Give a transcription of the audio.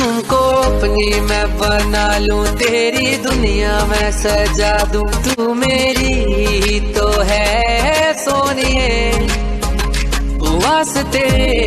तुमको अपनी मैं बना लूं, तेरी दुनिया मैं सजा दूं। तू मेरी ही तो है सोनिए, वास्ते